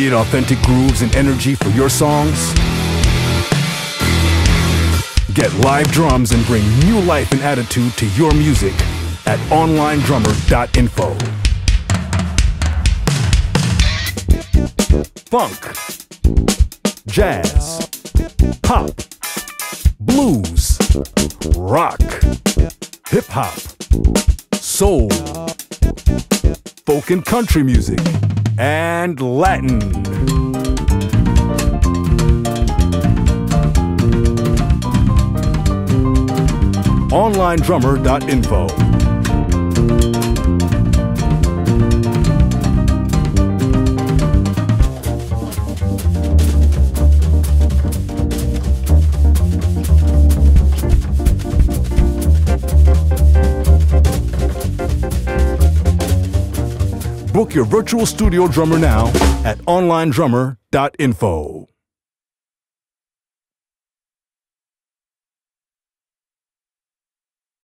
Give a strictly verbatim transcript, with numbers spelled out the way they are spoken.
Need authentic grooves and energy for your songs? Get live drums and bring new life and attitude to your music at online drummer dot info. Funk, jazz, pop, blues, rock, hip-hop, soul, folk and country music, and Latin. online drummer dot info. Book your virtual studio drummer now at online drummer dot info.